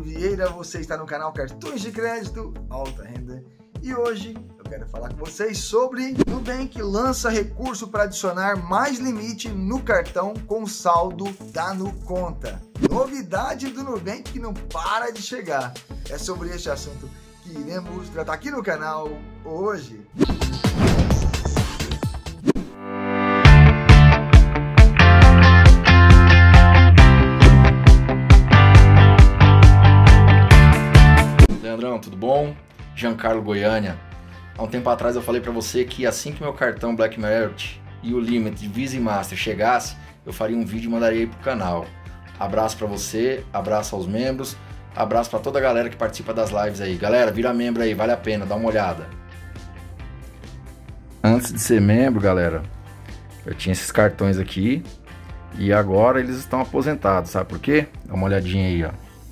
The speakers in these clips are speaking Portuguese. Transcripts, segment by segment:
Vieira, você está no canal Cartões de Crédito Alta Renda e hoje eu quero falar com vocês sobre Nubank lança recurso para adicionar mais limite no cartão com saldo da Nuconta. Novidade do Nubank que não para de chegar. É sobre este assunto que iremos tratar aqui no canal hoje. Leandrão, tudo bom? Giancarlo Goiânia. Há um tempo atrás eu falei para você que assim que meu cartão Black Merit e o limit de Visa e Master chegasse, eu faria um vídeo e mandaria aí pro canal. Abraço para você, abraço aos membros, abraço para toda a galera que participa das lives aí. Galera, vira membro aí, vale a pena, dá uma olhada. Antes de ser membro, galera, eu tinha esses cartões aqui e agora eles estão aposentados, sabe por quê? Dá uma olhadinha aí, ó.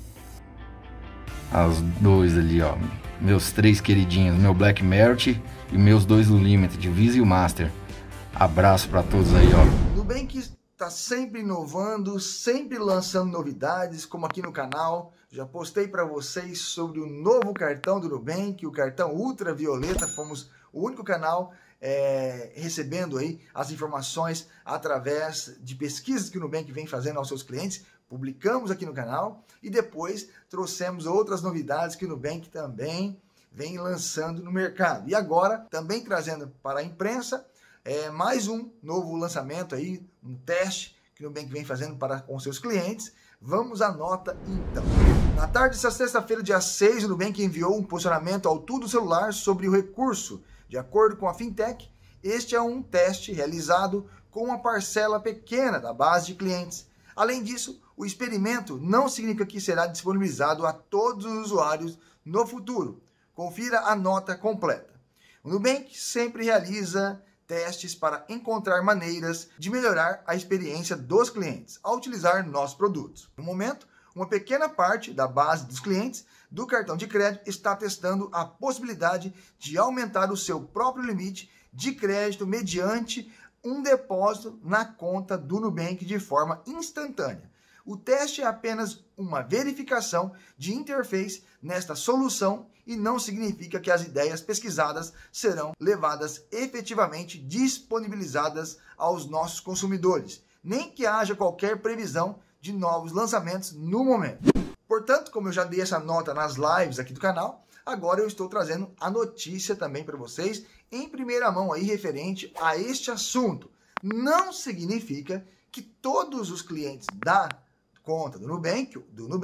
As dois ali, ó. Meus três queridinhos, meu Black Merit e meus dois do Limit, de Visa e o Master. Abraço para todos aí, ó. Nubank está sempre inovando, sempre lançando novidades, como aqui no canal. Já postei para vocês sobre o novo cartão do Nubank, o cartão Ultravioleta. Fomos o único canal recebendo aí as informações através de pesquisas que o Nubank vem fazendo aos seus clientes. Publicamos aqui no canal e depois trouxemos outras novidades que o Nubank também vem lançando no mercado. E agora também trazendo para a imprensa mais um novo lançamento aí, um teste que o Nubank vem fazendo com seus clientes. Vamos à nota então. Na tarde desta sexta-feira, dia 6, o Nubank enviou um posicionamento ao Tudo Celular sobre o recurso. De acordo com a Fintech, este é um teste realizado com uma parcela pequena da base de clientes. Além disso, o experimento não significa que será disponibilizado a todos os usuários no futuro. Confira a nota completa. O Nubank sempre realiza testes para encontrar maneiras de melhorar a experiência dos clientes ao utilizar nossos produtos. No momento, uma pequena parte da base dos clientes do cartão de crédito está testando a possibilidade de aumentar o seu próprio limite de crédito mediante um depósito na conta do Nubank de forma instantânea. O teste é apenas uma verificação de interface nesta solução e não significa que as ideias pesquisadas serão levadas efetivamente disponibilizadas aos nossos consumidores, nem que haja qualquer previsão de novos lançamentos no momento. Portanto, como eu já dei essa nota nas lives aqui do canal, agora eu estou trazendo a notícia também para vocês em primeira mão aí referente a este assunto. Não significa que todos os clientes da conta do Nubank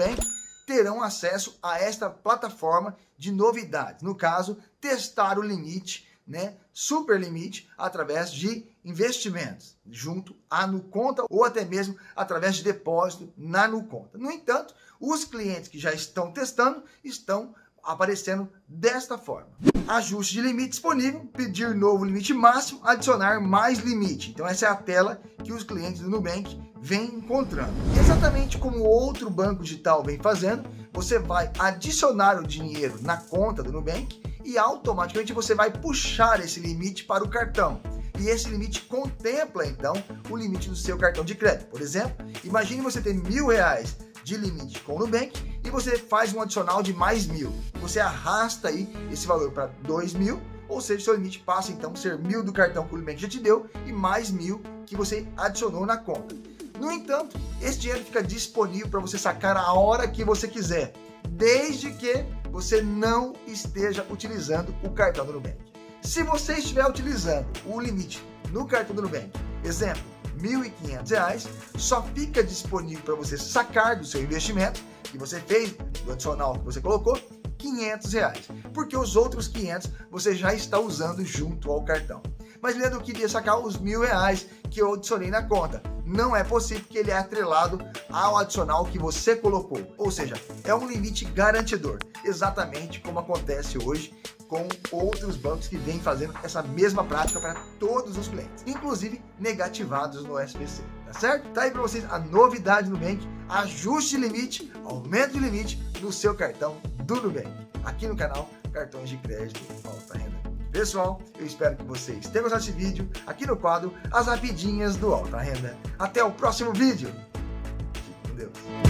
terão acesso a esta plataforma de novidades. No caso, testar o limite, super limite, através de investimentos junto à Nuconta ou até mesmo através de depósito na Nuconta. No entanto, os clientes que já estão testando estão aparecendo desta forma. Ajuste de limite disponível, pedir novo limite máximo, adicionar mais limite. Então essa é a tela que os clientes do Nubank vêm encontrando. Exatamente como outro banco digital vem fazendo, você vai adicionar o dinheiro na conta do Nubank e automaticamente você vai puxar esse limite para o cartão. E esse limite contempla então o limite do seu cartão de crédito. Por exemplo, imagine você ter R$1.000 de limite com o Nubank e você faz um adicional de mais 1.000. Você arrasta aí esse valor para 2.000, ou seja, seu limite passa então a ser 1.000 do cartão que o Nubank já te deu e mais 1.000 que você adicionou na conta. No entanto, esse dinheiro fica disponível para você sacar a hora que você quiser, desde que você não esteja utilizando o cartão do Nubank. Se você estiver utilizando o limite no cartão do Nubank, exemplo, R$1.500, só fica disponível para você sacar do seu investimento que você fez, do adicional que você colocou, R$500, porque os outros 500 você já está usando junto ao cartão. Mas Leandro, eu queria sacar os R$1.000 que eu adicionei na conta. Não é possível porque ele é atrelado ao adicional que você colocou. Ou seja, é um limite garantidor, exatamente como acontece hoje com outros bancos que vêm fazendo essa mesma prática para todos os clientes, inclusive negativados no SPC, tá certo? Tá aí para vocês a novidade do Nubank, ajuste de limite, aumento de limite no seu cartão do Nubank, aqui no canal Cartões de Crédito Alta Renda. Pessoal, eu espero que vocês tenham gostado desse vídeo aqui no quadro As Rapidinhas do Alta Renda. Até o próximo vídeo. Fique com Deus.